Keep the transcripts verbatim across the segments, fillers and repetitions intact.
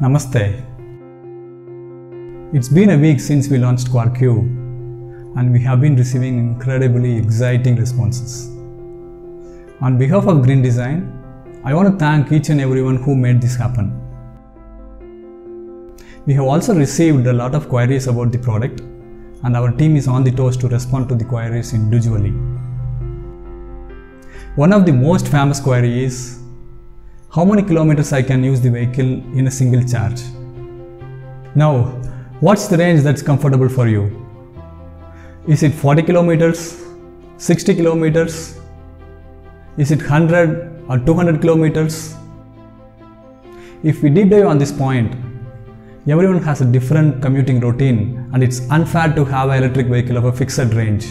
Namaste. It's been a week since we launched QuarkQ and we have been receiving incredibly exciting responses. On behalf of Green Design, I want to thank each and everyone who made this happen. We have also received a lot of queries about the product and our team is on the toes to respond to the queries individually. One of the most famous queries is how many kilometers I can use the vehicle in a single charge. Now, what's the range that's comfortable for you? Is it forty kilometers, sixty kilometers? Is it one hundred or two hundred kilometers? If we deep dive on this point, everyone has a different commuting routine and it's unfair to have an electric vehicle of a fixed range.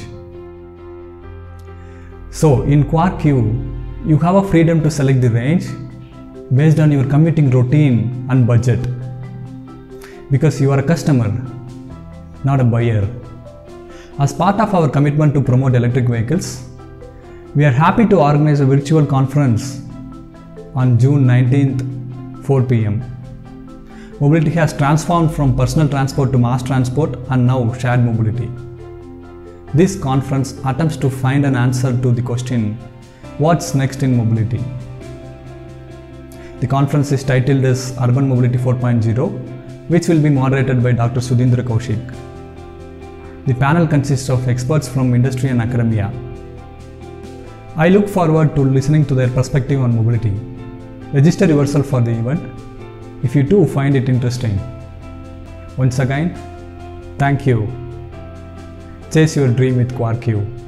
So in QuarkQ, you have a freedom to select the range based on your commuting routine and budget, because you are a customer, not a buyer. As part of our commitment to promote electric vehicles, we are happy to organize a virtual conference on June nineteenth, four p m Mobility has transformed from personal transport to mass transport and now shared mobility. This conference attempts to find an answer to the question, what's next in mobility? The conference is titled as Urban Mobility four point oh, which will be moderated by Doctor Sudhindra Kaushik. The panel consists of experts from industry and academia. I look forward to listening to their perspective on mobility. Register yourself for the event if you too find it interesting. Once again, thank you. Chase your dream with QuarkQ.